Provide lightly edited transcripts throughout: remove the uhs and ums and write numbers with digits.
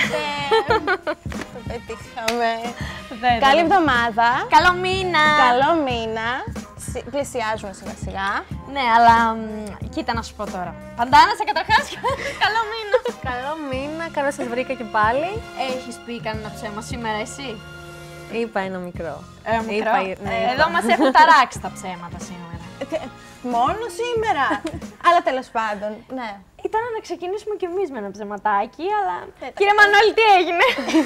Το πετύχαμε. Καλή εβδομάδα. Καλό μήνα. Καλό μήνα. Πλησιάζουμε σιγά σιγά. Ναι, αλλά κοίτα να σου πω τώρα. Παντάνασα καταρχάς. Καλό μήνα. Καλό μήνα, καλώς σας βρήκα και πάλι. Έχεις πει κανένα ψέμα σήμερα εσύ? Είπα ένα μικρό. Μικρό. Ναι, Εδώ μας έχουν ταράξει τα ψέματα σήμερα. Μόνο σήμερα. Αλλά τέλος πάντων, ναι. Ήταν να ξεκινήσουμε κι εμείς με ένα ψεματάκι, αλλά. Κύριε Μανώλη, τι έγινε?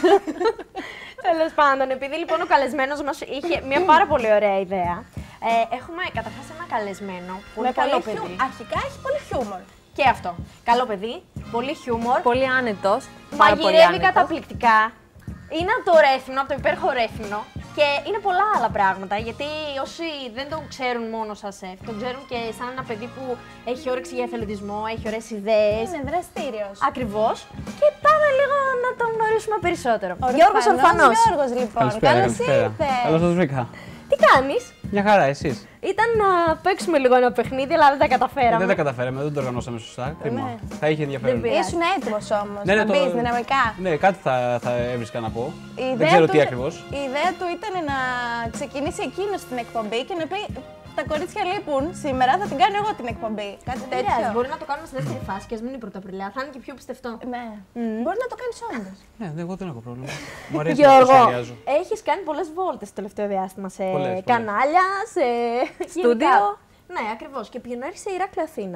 Τέλος πάντων, επειδή λοιπόν ο καλεσμένος μας είχε μια πάρα πολύ ωραία ιδέα. Έχουμε καταρχάς ένα καλεσμένο. Πολύ καλό παιδί. Αρχικά έχει πολύ χιούμορ. Και αυτό. Καλό παιδί, πολύ χιούμορ. Πολύ άνετος. Μαγειρεύει καταπληκτικά. Είναι από το Ρέθυμνο, από το υπέροχο Ρέθυμνο. Και είναι πολλά άλλα πράγματα, γιατί όσοι δεν τον ξέρουν μόνο σαν σεφ, τον ξέρουν και σαν ένα παιδί που έχει όρεξη για εθελοντισμό, έχει ωραίες ιδέες. Είναι δραστήριος. Ακριβώς. Και πάμε λίγο να τον γνωρίσουμε περισσότερο. Γιώργος Ορφανός. Γιώργος, λοιπόν. Καλώς ήρθες. Καλώς σας βρήκα. Τι κάνεις? Μια χαρά, εσείς? Ήταν να παίξουμε λίγο ένα παιχνίδι, αλλά δεν τα καταφέραμε. Δεν τα καταφέραμε, δεν το οργανώσαμε σωστά. Κρίμα. Θα είχε ενδιαφέρον. Ήσουν έτοιμος όμως. Ναι, να το... μπεις δυναμικά. Ναι, κάτι θα έβρισκα να πω. Η Δεν ξέρω τι ακριβώς. Η ιδέα του ήταν να ξεκινήσει εκείνος την εκπομπή και να πει: τα κορίτσια λείπουν σήμερα, θα την κάνω εγώ την εκπομπή. Κάτι τέτοιο. Μπορεί να το κάνουμε στη δεύτερη φάση και ας μην είναι πρωταπριλιά. Θα είναι και πιο πιστευτό. Ναι. Μπορεί να το κάνεις όντως. Ναι, εγώ δεν έχω πρόβλημα. Μου αρέσει να Γιώργο, σχεδιάζω. έχεις κάνει πολλές βόλτες το τελευταίο διάστημα σε Πολλές. κανάλια, σε Στούντιο. Ναι, ακριβώς. Και πηγαίνεις σε Ηράκλειο Αθήνα.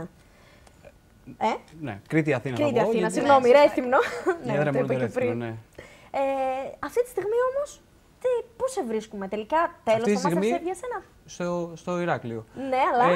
Ναι, Κρήτη Αθήνα. Κρήτη θα πω, Αθήνα, γιατί- συγγνώμη, Ρέθυμνο. Η έδρα μου το είπα είναι και το Ρέθυμνο, πριν. ναι. Αυτή τη στιγμή όμως, πού σε βρίσκουμε τελικά, τέλος Αυτή τη θα μας στιγμή- για σένα. Στο Ηράκλειο. Ναι, αλλά.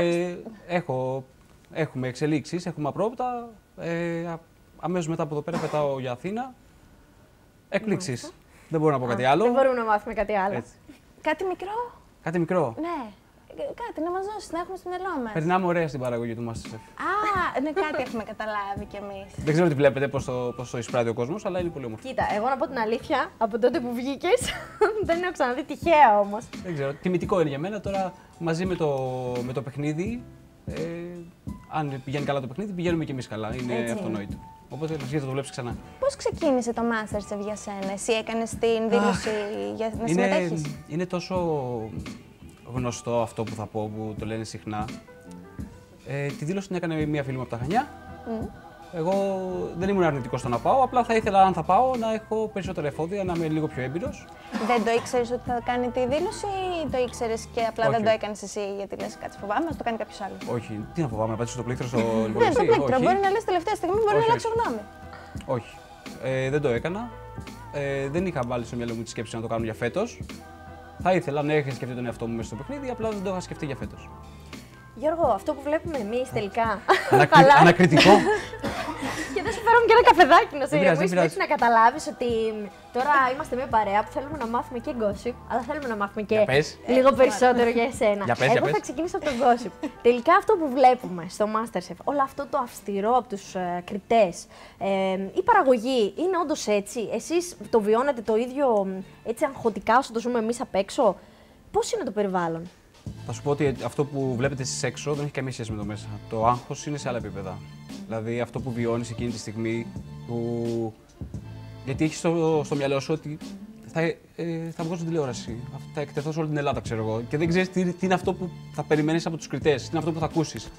Έχουμε εξελίξεις, έχουμε απρόπτα. Αμέσως μετά από εδώ πέρα πετάω για Αθήνα. Εκπλήξεις. Δεν μπορώ να πω κάτι άλλο. Δεν μπορούμε να μάθουμε κάτι άλλο. Έτσι. Κάτι μικρό. Κάτι μικρό. Ναι. Κάτι να μας δώσεις, να έχουμε στο μυαλό μας. Περνάμε ωραία στην παραγωγή του Masterchef. Ναι, κάτι έχουμε καταλάβει κι εμείς. Δεν ξέρω τι βλέπετε, πώς το εισπράττει ο κόσμος, αλλά είναι πολύ όμορφο. Κοίτα, εγώ να πω την αλήθεια, από τότε που βγήκες, δεν έχω ξαναδεί τυχαία όμως. Δεν ξέρω, τιμητικό είναι για μένα. Τώρα μαζί με το παιχνίδι, αν πηγαίνει καλά το παιχνίδι, πηγαίνουμε κι εμείς καλά. Είναι Έτσι αυτονόητο. Οπότε λες, θα το βλέπεις ξανά. Πώς ξεκίνησε το Masterchef για σένα, εσύ έκανες την δήλωση για να συμμετέχεις? Είναι τόσο γνωστό αυτό που θα πω, που το λένε συχνά. Τη δήλωση την έκανε μία φίλη μου από τα Χανιά. Εγώ δεν ήμουν αρνητικός στο να πάω, απλά θα ήθελα, αν θα πάω, να έχω περισσότερα εφόδια, να είμαι λίγο πιο έμπειρος. Δεν το ήξερες ότι θα κάνει τη δήλωση ή το ήξερες και απλά Όχι. δεν το έκανες εσύ γιατί λες κάτι φοβάμαι, να το κάνει κάποιος άλλος? Όχι, τι να φοβάμαι, να πατήσω το πλήκτρο στο Δεν το υπολογιστή. πλήκτρο, Όχι. μπορεί να λες τελευταία στιγμή, μπορεί Όχι, να αλλάξω όχι. γνώμη. Όχι. Δεν το έκανα. Δεν είχα βάλει στο μυαλό μου τη σκέψη να το κάνω για φέτος. Θα ήθελα να είχα σκεφτεί τον εαυτό μου μέσα στο παιχνίδι, απλά δεν το είχα σκεφτεί για φέτος. Γιώργο, αυτό που βλέπουμε εμείς τελικά. Ανακριτικό. Και δεν σου φέραμε και ένα καφεδάκι να σε Δεν πειράζει, ηρεμήσεις, δεν έτσι να καταλάβεις ότι τώρα είμαστε μια παρέα που θέλουμε να μάθουμε και gossip, αλλά θέλουμε να μάθουμε και Για πες. λίγο περισσότερο για εσένα. Για πες, Εγώ για θα πες. ξεκινήσω από το gossip. Τελικά αυτό που βλέπουμε στο Masterchef, όλο αυτό το αυστηρό από τους κριτές, η παραγωγή είναι όντως έτσι? Εσείς το βιώνετε το ίδιο έτσι αγχωτικά όσο το ζούμε εμείς απ' έξω? Πώς είναι το περιβάλλον? Θα σου πω ότι αυτό που βλέπετε εσείς έξω δεν έχει καμία σχέση με το μέσα. Το άγχος είναι σε άλλα επίπεδα. Δηλαδή αυτό που βιώνεις εκείνη τη στιγμή, γιατί έχεις στο μυαλό σου ότι θα βγω στην τηλεόραση, θα εκτεθώ σε όλη την Ελλάδα, ξέρω εγώ, και δεν ξέρεις τι είναι αυτό που θα περιμένεις από τους κριτές, τι είναι αυτό που θα ακούσεις.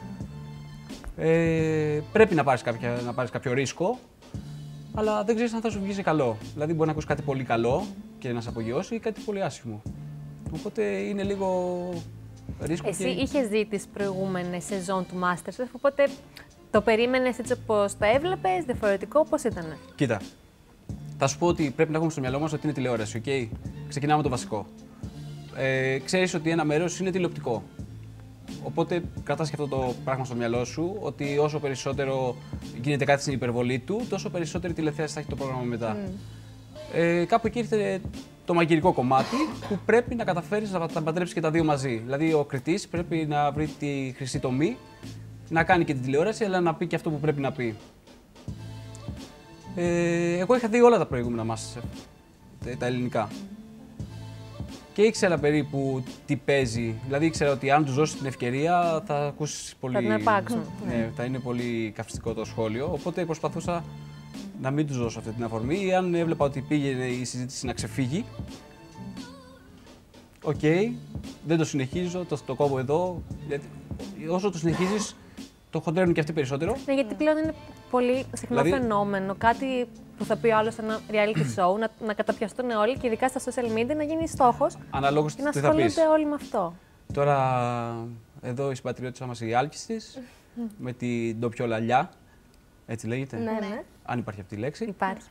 Πρέπει να πάρεις κάποιο ρίσκο, αλλά δεν ξέρεις αν θα σου βγει σε καλό. Δηλαδή μπορεί να ακούσεις κάτι πολύ καλό και να σε απογειώσει ή κάτι πολύ άσχημο. Οπότε είναι λίγο ρίσκο. Εσύ είχες δει τις προηγούμενες σεζόν του Masterchef, οπότε το περίμενες έτσι όπως το έβλεπες, διαφορετικό, πώς ήτανε? Κοίτα, θα σου πω ότι πρέπει να έχουμε στο μυαλό μας ότι είναι τηλεόραση, ok. Ξεκινάμε με το βασικό. Ξέρεις ότι ένα μέρος είναι τηλεοπτικό. Οπότε κρατάς και αυτό το πράγμα στο μυαλό σου, ότι όσο περισσότερο γίνεται κάτι στην υπερβολή του, τόσο περισσότερη τηλεθέαση θα έχει το πρόγραμμα μετά. Κάπου εκεί ήρθε το μαγειρικό κομμάτι που πρέπει να καταφέρεις να τα παντρέψεις και τα δύο μαζί. Δηλαδή ο κριτής πρέπει να βρει τη χρυσή τομή, να κάνει και την τηλεόραση, αλλά να πει και αυτό που πρέπει να πει. Εγώ είχα δει όλα τα προηγούμενα Masterchef, τα ελληνικά. Και ήξερα περίπου τι παίζει. Δηλαδή ήξερα ότι αν τους δώσεις την ευκαιρία θα ακούσεις πολύ. Θα την αρπάξουν. Ναι, θα είναι πολύ καυστικό το σχόλιο. Οπότε προσπαθούσα να μην τους δώσω αυτή την αφορμή, ή αν έβλεπα ότι πήγαινε η συζήτηση να ξεφύγει. Οκ, δεν το συνεχίζω, το κόβω εδώ. Γιατί όσο το συνεχίζεις, το χοντρένουν και αυτοί περισσότερο. Ναι, γιατί πλέον είναι πολύ συχνό Δηλαδή- φαινόμενο. Κάτι που θα πει ο άλλος σε ένα reality show, να καταπιαστούν όλοι και ειδικά στα social media να γίνει στόχος Αναλόγως και να τι θα πεις. ασχολούνται όλοι με αυτό. Τώρα, εδώ η συμπατριώτησα μας η Άλκηστης, με την ντοπιολαλιά, έτσι λέγεται, Ναι. αν υπάρχει αυτή η λέξη. Υπάρχει.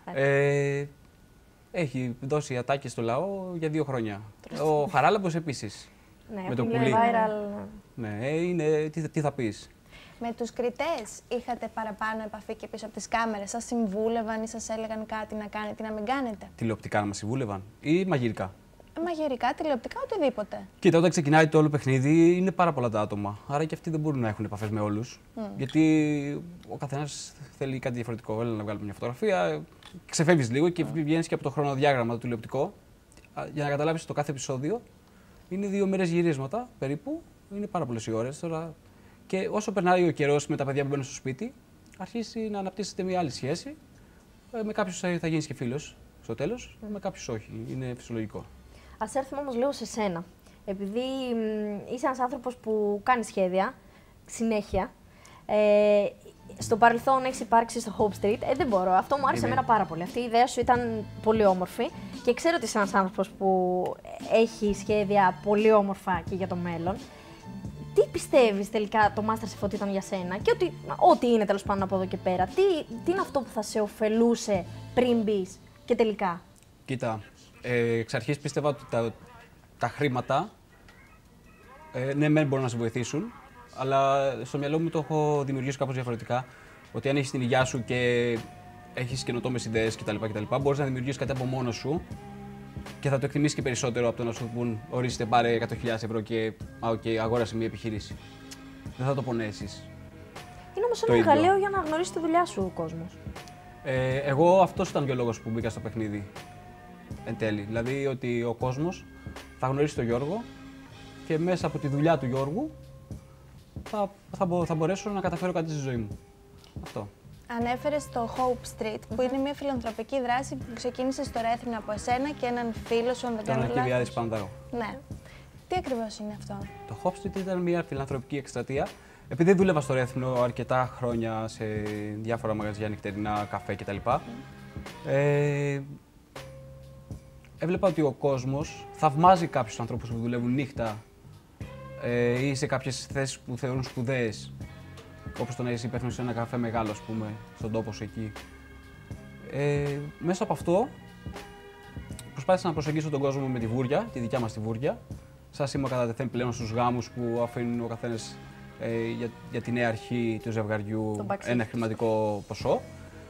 Έχει δώσει ατάκες στο λαό για 2 χρόνια. Ο Χαράλαμπος επίσης. Ναι, Με το είναι πουλί. viral. Ναι, είναι, τι θα πεις. Με τους κριτές είχατε παραπάνω επαφή και πίσω από τις κάμερες. Σας συμβούλευαν ή σας έλεγαν κάτι να κάνετε ή να μην κάνετε? Τηλεοπτικά να μας συμβούλευαν ή μαγειρικά. Μαγειρικά, τηλεοπτικά, οτιδήποτε. Κοίτα, όταν ξεκινάει το όλο παιχνίδι είναι πάρα πολλά τα άτομα. Άρα και αυτοί δεν μπορούν να έχουν επαφές με όλους. Γιατί ο καθένας θέλει κάτι διαφορετικό. Έλα να βγάλουμε μια φωτογραφία, ξεφεύγεις λίγο και βγαίνεις και από το χρονοδιάγραμμα το τηλεοπτικό. Για να καταλάβεις το κάθε επεισόδιο είναι 2 μέρες γυρίσματα περίπου. Είναι πάρα πολλές οι ώρες τώρα. Και όσο περνάει ο καιρός με τα παιδιά που μπαίνουν στο σπίτι, αρχίζει να αναπτύσσεται μια άλλη σχέση. Με κάποιους θα γίνεις και φίλος στο τέλος, με κάποιους όχι. Είναι φυσιολογικό. Ας έρθουμε όμως λίγο σε σένα. Επειδή είσαι ένας άνθρωπος που κάνει σχέδια συνέχεια, στο παρελθόν έχεις υπάρξει στο Hope Street. Δεν μπορώ. Αυτό μου άρεσε εμένα πάρα πολύ. Αυτή η ιδέα σου ήταν πολύ όμορφη και ξέρω ότι είσαι ένας άνθρωπος που έχει σχέδια πολύ όμορφα και για το μέλλον. Τι πιστεύεις τελικά το Masterchef ότι ήταν για σένα και ό,τι είναι τέλος πάντων από εδώ και πέρα? Τι είναι αυτό που θα σε ωφελούσε πριν μπεις και τελικά? Κοίτα, εξ αρχής πίστευα ότι τα χρήματα, ναι, μεν μπορούν να σε βοηθήσουν, αλλά στο μυαλό μου το έχω δημιουργήσει κάπως διαφορετικά. Ότι αν έχεις την υγειά σου και έχεις καινοτόμες ιδέες κτλ. Μπορείς να δημιουργήσεις κάτι από μόνος σου και θα το εκτιμήσεις και περισσότερο από το να σου πούν ορίστε πάρε 100.000 ευρώ και αγόρασε μια επιχείρηση. Δεν θα το πονέσεις. Είναι όμως Το ένα ίδιο. εργαλείο για να γνωρίσει τη δουλειά σου ο κόσμος. Εγώ αυτός ήταν και ο λόγος που μπήκα στο παιχνίδι. Εν τέλει. Δηλαδή ότι ο κόσμος θα γνωρίσει τον Γιώργο και μέσα από τη δουλειά του Γιώργου θα μπορέσω να καταφέρω κάτι στη ζωή μου. Αυτό. Ανέφερες το Hope Street, που είναι μια φιλανθρωπική δράση που ξεκίνησε στο Ρέθυμνο από εσένα και έναν φίλο σου, αν δεν κάνω Ήταν και λάθος. Παντάρο. Ναι. Τι ακριβώς είναι αυτό? Το Hop Street ήταν μια φιλανθρωπική εκστρατεία. Επειδή δούλευα στο Ρέθυμνο αρκετά χρόνια σε διάφορα μαγαζιά, νυχτερινά, καφέ κτλ. Έβλεπα ότι ο κόσμος θαυμάζει κάποιους ανθρώπους που δουλεύουν νύχτα ή σε κάποιες θέσεις που θεωρούν σπουδαίες. Όπως το να είσαι υπεύθυνος σε ένα καφέ μεγάλο, ας πούμε, στον τόπο σου εκεί. Μέσα από αυτό προσπάθησα να προσεγγίσω τον κόσμο με τη βούρια, τη δικιά μας τη βούρια. Σας είμαι κατά τεθέν πλέον στους γάμους που αφήνουν ο καθένας για τη νέα αρχή του ζευγαριού ένα χρηματικό ποσό.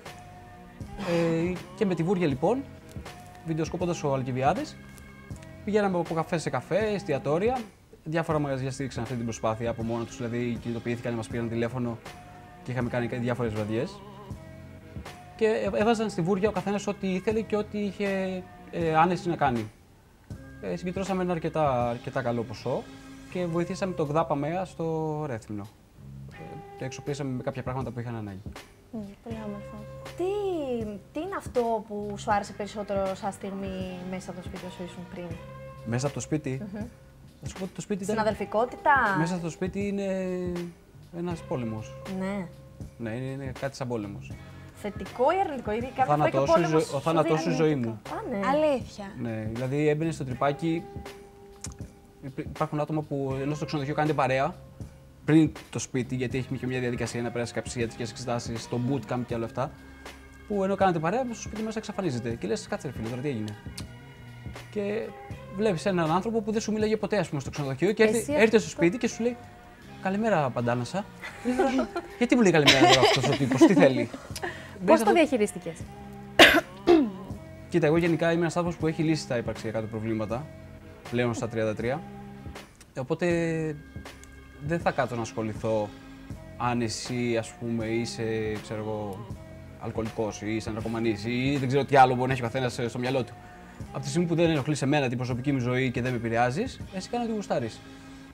Και με τη βούρια λοιπόν, βιντεοσκόποντας ο Αλκιβιάδης, πηγαίναμε από καφέ σε καφέ, εστιατόρια. Διάφορα μαγαζιά στήριξαν αυτή την προσπάθεια από μόνο τους, δηλαδή κινητοποιήθηκαν, μας πήραν τηλέφωνο και είχαμε κάνει διάφορες βραδιές. Και έβαζαν στη βούρια ο καθένας ό,τι ήθελε και ό,τι είχε άνεση να κάνει. Συγκεντρώσαμε ένα αρκετά καλό ποσό και βοηθήσαμε τον ΓΔΑ Παμαία στο Ρέθυμνο. Και εξοπλίσαμε με κάποια πράγματα που είχαν ανάγκη. Πολύ όμορφο. Τι είναι αυτό που σου άρεσε περισσότερο σαν στιγμή μέσα από το σπίτι σου ήσουν πριν? Μέσα από το σπίτι. Θα σου πω ότι το σπίτι Στην ήταν. αδελφικότητα. Μέσα στο σπίτι είναι ένας πόλεμος. Ναι. Ναι, είναι κάτι σαν πόλεμος. Θετικό ή αρνητικό? Γιατί κάποια φορά και ο πόλεμος Ο θάνατός σου η ζωή μου. Α, ναι. Αλήθεια. Ναι, δηλαδή έμπαινε στο τρυπάκι. Υπάρχουν άτομα που ενώ στο ξενοδοχείο κάνετε παρέα πριν το σπίτι, γιατί έχει και μια διαδικασία να περάσει κάποιες ιατρικές εξετάσεις, το bootcamp και όλα αυτά. Που ενώ κάνετε παρέα, στο σπίτι μέσα εξαφανίζεται. Και λες, κάτσε ρε φίλε, τώρα τι έγινε. Και βλέπεις έναν άνθρωπο που δεν σου μίλαγε ποτέ, ας πούμε, στο ξενοδοχείο και έρχεται στο σπίτι και σου λέει καλημέρα, Παντάνασα. Γιατί μου λέει καλημέρα τώρα αυτός ο τύπος, τι θέλει. Πώς το διαχειρίστηκες? Κοίτα, εγώ γενικά είμαι ένας άνθρωπος που έχει λύσει τα υπαρξιακά του προβλήματα, πλέον στα 33. Οπότε δεν θα κάτσω να ασχοληθώ αν εσύ, ας πούμε, είσαι, ξέρω εγώ, αλκοολικός ή είσαι ναρκωμανής ή δεν ξέρω τι άλλο μπορεί να έχει ο καθένας στο μυαλό του. Από τη στιγμή που δεν ενοχλείς εμένα την προσωπική μου ζωή και δεν με επηρεάζεις, εσύ κάνω ό,τι γουστάρεις.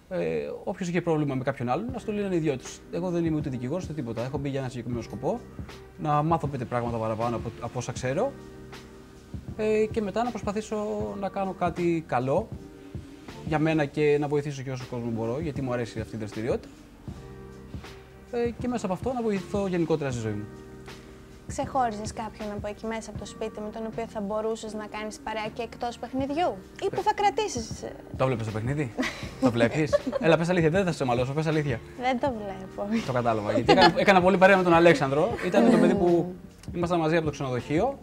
Όποιος είχε πρόβλημα με κάποιον άλλον, να το λύνανε οι δυο τους. Εγώ δεν είμαι ούτε δικηγόρος ούτε τίποτα. Έχω μπει για ένα συγκεκριμένο σκοπό, να μάθω 5 πράγματα παραπάνω από όσα ξέρω και μετά να προσπαθήσω να κάνω κάτι καλό για μένα και να βοηθήσω και όσο κόσμο μπορώ, γιατί μου αρέσει αυτή η δραστηριότητα. Και μέσα από αυτό να βοηθώ γενικότερα στη ζωή μου. Ξεχώριζες κάποιον από εκεί μέσα από το σπίτι με τον οποίο θα μπορούσες να κάνεις παρέα και εκτός παιχνιδιού ή που θα κρατήσεις? Το βλέπεις το παιχνίδι? Το βλέπεις? Έλα, πες αλήθεια, δεν θα σε μαλώσω, πες αλήθεια. Δεν το βλέπω. Το κατάλαβα. Γιατί έκανα πολύ παρέα με τον Αλέξανδρο. Ήταν το παιδί που ήμασταν μαζί από το ξενοδοχείο.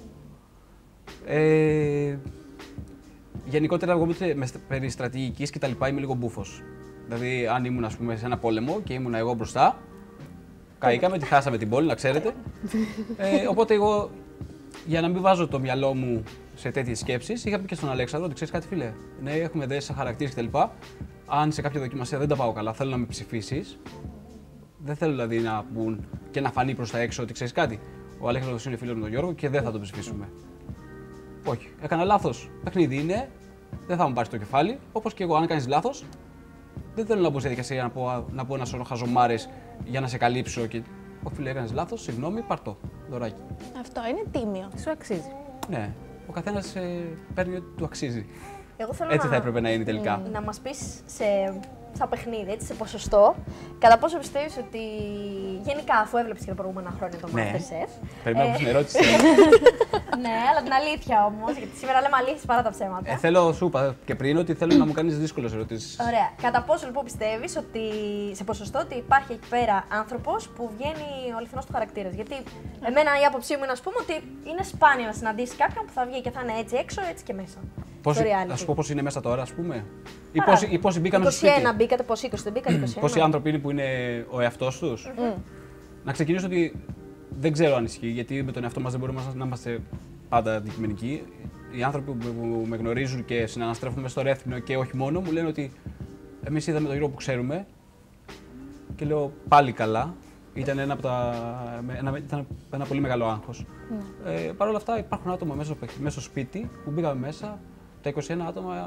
Γενικότερα, εγώ περί στρατηγικής και τα λοιπά είμαι λίγο μπούφος. Δηλαδή, αν ήμουν ας πούμε, σε ένα πόλεμο και ήμουν εγώ μπροστά, καήκαμε, τη χάσαμε την πόλη, να ξέρετε. Οπότε, εγώ για να μην βάζω το μυαλό μου σε τέτοιες σκέψεις, είχα πει και στον Αλέξανδρο ότι ξέρεις κάτι, φίλε. Ναι, έχουμε δέσει σαν χαρακτήρες κτλ. Αν σε κάποια δοκιμασία δεν τα πάω καλά, θέλω να με ψηφίσεις. Δεν θέλω δηλαδή να μπουν και να φανεί προς τα έξω ότι ξέρεις κάτι. Ο Αλέξανδρος είναι φίλος με τον Γιώργο και δεν θα τον ψηφίσουμε. Όχι, έκανα λάθος. Παιχνίδι είναι, δεν θα μου πάρει το κεφάλι. Όπως και εγώ, αν κάνεις λάθος, δεν θέλω να μπω σε διαδικασία να πω ένα σωρό χαζομάρες για να σε καλύψω. Και... Όχι, φίλε, έκανες λάθος, συγγνώμη, πάρ' δωράκι. Αυτό είναι τίμιο. Σου αξίζει. Ναι, ο καθένας παίρνει ό,τι του αξίζει. Εγώ θέλω Έτσι θα έπρεπε να είναι τελικά. να μας πεις σαν παιχνίδι, έτσι, σε ποσοστό, κατά πόσο πιστεύεις ότι γενικά, αφού έβλεψες και τα προηγούμενα χρόνια το Ναι. MasterChef. Περιμένω την ερώτηση. Ναι, αλλά την αλήθεια όμως, γιατί σήμερα λέμε αλήθειες παρά τα ψέματα. Θέλω, σου είπα και πριν, ότι θέλω να μου κάνεις δύσκολες ερωτήσεις. Ωραία. Κατά πόσο λοιπόν πιστεύεις ότι σε ποσοστό ότι υπάρχει εκεί πέρα άνθρωπος που βγαίνει ο αληθινός του χαρακτήρας? Γιατί εμένα η άποψή μου είναι, ας πούμε, ότι είναι σπάνιο να συναντήσεις κάποιον που θα βγει και θα είναι έτσι έξω, έτσι και μέσα. Να σου πω πώς είναι μέσα τώρα, ας πούμε. Ή πόσοι μπήκαν 21 στο σπίτι. μπήκατε, πώς 20 δεν μπήκατε, 21. Πόσοι άνθρωποι είναι που είναι ο εαυτός τους. Να ξεκινήσω ότι δεν ξέρω αν ισχύει, γιατί με τον εαυτό μας δεν μπορούμε να είμαστε πάντα αντικειμενικοί. Οι άνθρωποι που με γνωρίζουν και συναναστρέφουμε στο Ρέθυμνο και όχι μόνο, μου λένε ότι εμείς είδαμε τον Γιώργο που ξέρουμε. Και λέω πάλι καλά. Ήταν ένα πολύ μεγάλο άγχος. Παρ' όλα αυτά υπάρχουν άτομα μέσα στο σπίτι που μπήκαμε μέσα, τα 21 άτομα,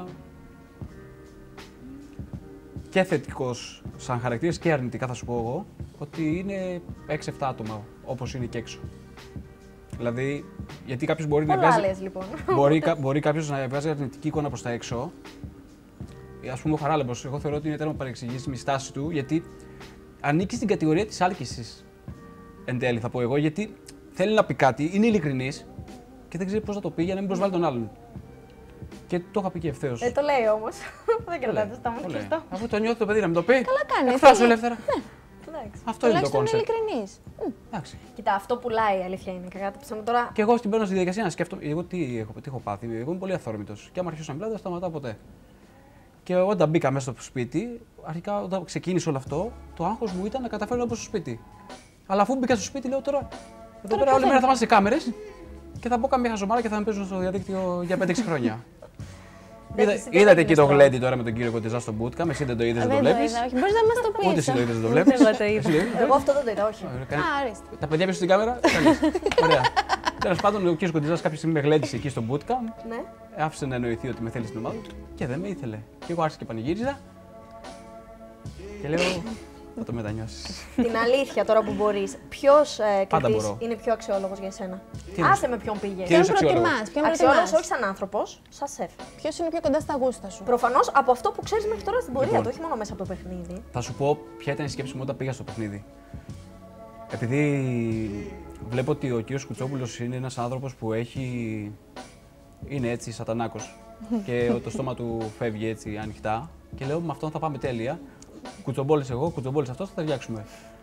και θετικός σαν χαρακτήρας και αρνητικά θα σου πω εγώ, ότι είναι 6-7 άτομα όπως είναι και έξω. Δηλαδή, γιατί κάποιος μπορεί να βγάζει. Λοιπόν. Μπορεί κάποιος να βγάζει αρνητική εικόνα προς τα έξω. Ας πούμε ο Χαράλαμπος, εγώ θεωρώ ότι είναι τέρμα παρεξηγήσιμη η στάση του, γιατί ανήκει στην κατηγορία της άλκησης. Εν τέλει θα πω εγώ, γιατί θέλει να πει κάτι, είναι ειλικρινής και δεν ξέρει πώς να το πει για να μην προσβάλλει τον άλλον. Και το είχα πει και ευθέως. Το λέει όμως. Δεν κρατάτε στο μου κλειστό. Αφού το νιώθει το παιδί να μην το πει. Καλά κάνει. Εκφράσου ελεύθερα. Εντάξει. Αυτό είναι το Τουλάχιστον είναι κόνσεπτ. ειλικρινής. Εντάξει. Κοίτα, αυτό πουλάει, η αλήθεια είναι. Κακά το ψέμα τώρα. Και εγώ στην παίρνω στη διαδικασία να σκέφτομαι. Εγώ τι έχω πάθει. Εγώ είμαι πολύ αυθόρμητος. Και άμα αρχίσω να μιλάω, δεν σταματάω ποτέ. Και όταν μπήκα μέσα στο σπίτι, αρχικά όταν ξεκίνησε όλο αυτό, το άγχος μου ήταν να καταφέρω να μπω στο σπίτι. Αλλά αφού μπήκα στο σπίτι, λέω τώρα. Εδώ πέρα όλη μέρα θα είμαστε σε κάμερες και θα μπω καμία χαζομάρα και θα με παίζουν στο διαδίκτυο για 5-6 χρόνια. Είδατε εκεί το γλέντι τώρα με τον κύριο Κοντιζά στο bootcamp, εσύ δεν το είδες, δεν το βλέπεις. Όχι, μπορείς να μας το πεις. Ούτε εσύ το είδες, δεν το βλέπεις. Εγώ το είδα. Εγώ αυτό δεν το είδα, όχι. Άριστα. Τα παιδιά πίσω στην κάμερα. Καλώς. Ωραία. Τέλος πάντων, ο κύριος Κοντιζάς κάποια στιγμή με γλέντισε εκεί στο bootcamp. Ναι. Άφησε να εννοηθεί ότι με θέλει στην ομάδα του και δεν με ήθελε. Και εγώ άρχισα και πανηγύριζα. Και λέω, θα το μετανιώσεις. Την αλήθεια τώρα που μπορείς, ποιος κριτής μπορώ. είναι πιο αξιόλογος για εσένα? Τι Άσε με ποιον πήγες. Τι είναι Ποιον αξιόλογο? προτιμάς, ποιον Αξιόλογος προτιμάς. όχι σαν άνθρωπος, σαν σεφ. Ποιος είναι πιο κοντά στα γούστα σου. Προφανώς από αυτό που ξέρεις μέχρι τώρα στην πορεία Λοιπόν. του, όχι μόνο μέσα από το παιχνίδι. Θα σου πω ποια ήταν η σκέψη μου όταν πήγα στο παιχνίδι. Επειδή βλέπω ότι ο κύριος Κουτσόπουλος είναι ένας άνθρωπος που είναι έτσι σατανάκος και το στόμα του φεύγει έτσι ανοιχτά και λέω με αυτόν θα πάμε τέλεια. Κουτσομπόλης εγώ, κουτσομπόλης αυτός, θα ταιριάξουμε.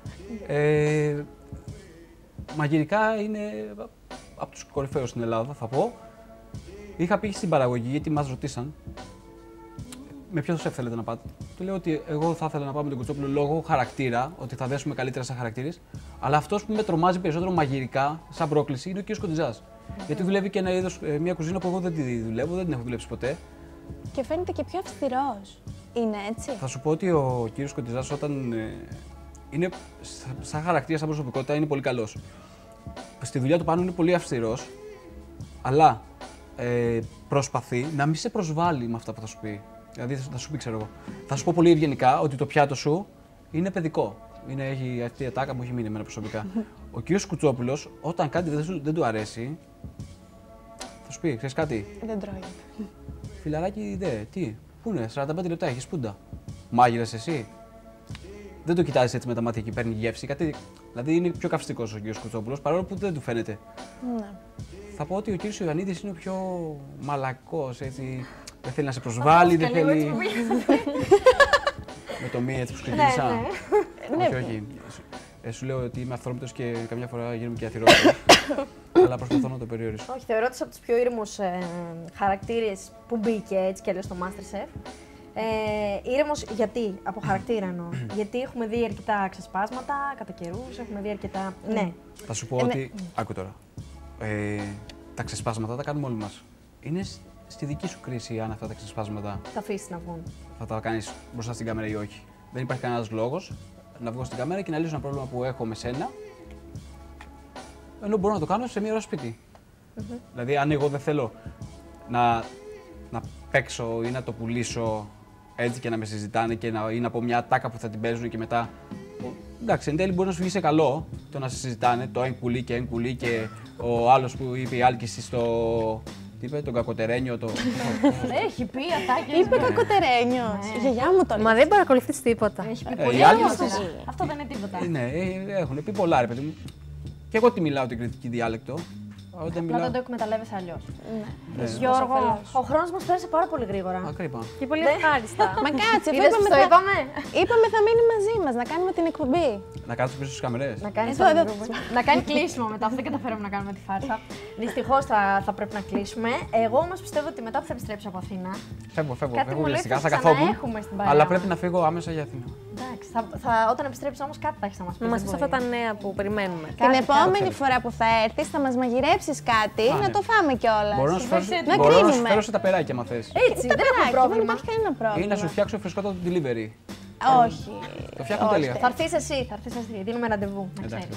Μαγειρικά είναι από τους κορυφαίους στην Ελλάδα, θα πω. Είχα πει στην παραγωγή, γιατί μας ρωτήσαν, με ποιο σεφ θέλετε να πάτε. Του λέω ότι εγώ θα ήθελα να πάω με τον Κουτσόπουλο λόγω χαρακτήρα, ότι θα δέσουμε καλύτερα σαν χαρακτήρες. Αλλά αυτός που με τρομάζει περισσότερο μαγειρικά, σαν πρόκληση, είναι ο κ. Κοντιζάς. Γιατί δουλεύει και μια κουζίνα που εγώ δεν τη δουλεύω, δεν την έχω δουλέψει ποτέ. Και φαίνεται και πιο αυστηρός. Είναι έτσι. Θα σου πω ότι ο κύριος Κοντιζάς όταν είναι σαν χαρακτήρα, σαν προσωπικότητα, είναι πολύ καλός. Στη δουλειά του πάνω είναι πολύ αυστηρός, αλλά προσπαθεί να μην σε προσβάλλει με αυτά που θα σου πει. Δηλαδή θα σου πει, ξέρω εγώ. Θα σου πω πολύ ευγενικά ότι το πιάτο σου είναι παιδικό. Έχει αυτή η ατάκα που έχει μείνει εμένα προσωπικά. Ο κ. Κουτσόπουλος, όταν κάτι δεν του αρέσει, θα σου πει, ξέρεις κάτι. Δεν τρώει. Φιλαράκι, τι, πού είναι, 45 λεπτά, έχεις πούντα. Μάγειρας εσύ. Δεν το κοιτάζει έτσι με τα μάτια και παίρνει γεύση. Δηλαδή είναι πιο καυστικός ο κ. Κουτσόπουλος, παρόλο που δεν του φαίνεται. Ναι. Θα πω ότι ο κ. Ιωαννίδης είναι ο πιο μαλακός, έτσι. Δεν θέλει να σε προσβάλλει, δεν θέλει. Με το μη έτσι που ξεκίνησα. Ναι. Όχι. Σου λέω ότι είμαι αυθόρμητος και καμιά φορά γίνομαι και αθυρόφιλος. Αλλά προσπαθώ να το περιορίσω. Όχι, θεωρώ ότι από τους πιο ήρεμους χαρακτήρες που μπήκε έτσι κι αλλιώς στο MasterChef. Ήρεμος γιατί, από χαρακτήρα εννοώ. Γιατί έχουμε δει αρκετά ξεσπάσματα κατά καιρούς, έχουμε δει αρκετά. Ναι. Θα σου πω ότι. Άκου τώρα. Τα ξεσπάσματα τα κάνουμε όλοι μας. Είναι στη δική σου κρίση αν αυτά τα ξεσπάσματα Θα αφήσεις να βγουν. θα τα κάνεις μπροστά στην κάμερα ή όχι. Δεν υπάρχει κανένας λόγος να βγω στην κάμερα και να λύσω ένα πρόβλημα που έχω με σένα. Ενώ μπορώ να το κάνω σε μία ώρα σπίτι. Δηλαδή, αν εγώ δεν θέλω να παίξω ή να το πουλήσω έτσι και να με συζητάνε ή να πω μια ατάκα που θα την παίζουν και μετά. Εντάξει, εν τέλει μπορεί να σου βγει σε καλό το να σε συζητάνε, το εν κουλί και ο άλλος που είπε η Άλκηση στο. Τι είπε, τον κακοτερένιο, το. Έχει πει ατάκες. Είπε κακοτερένιος. Η γιαγιά μου το λέει. Μα δεν παρακολουθείς τίποτα. Έχει πει οι πολύ άλλοι αργότερα. Αυτό δεν είναι τίποτα. Ναι, έχουν πει πολλά, ρε παιδί μου. Και εγώ τη μιλάω την κριτική διάλεκτο. Όταν Απλά μιλάω. δεν το εκμεταλλεύεσαι αλλιώς. Ναι. Γιώργο, ο χρόνος μας πέρασε πάρα πολύ γρήγορα. Ακρίπα. Και πολύ ευχάριστα. Μα κάτσε, αφού Είδες πως το είπαμε. είπαμε θα μείνει μαζί μας, να κάνουμε την εκπομπή. Να κάτσω πίσω στις καμερές. Να κάνει κλείσιμο μετά, αφού δεν καταφέραμε να κάνουμε τη φάρσα. Δυστυχώς θα πρέπει να κλείσουμε. Εγώ όμως πιστεύω ότι μετά που θα επιστρέψω από Αθήνα. Φεύγω Κάτι μου λέει βιαστικά, θα θα καθόμουν. ξαναέχουμε στην παρέα Αλλά μας. πρέπει να φύγω άμεσα για Αθήνα. Εντάξει, όταν επιστρέψεις όμως κάτι θα έχεις να μας πεις. Να μας δεν πεις μπορεί. αυτά τα νέα που περιμένουμε. Την Κάτι επόμενη φορά που θα έρθεις θα μας μαγειρέψεις κάτι, Α, να ναι. το φάμε κιόλας. Μπορώ να σου φέρω, Να μπορώ να σου κρίνουμε. φέρω σε τα περάκια, άμα θες. Έτσι, δεν έχουμε Περάκι, δεν πρόβλημα. υπάρχει κανένα πρόβλημα. Ή να σου φτιάξω φρεσκότατο delivery. Όχι. Το φτιάχνω τέλεια. Θα έρθεις εσύ, δίνουμε ραντεβού. να Εντάξει. ξέρεις.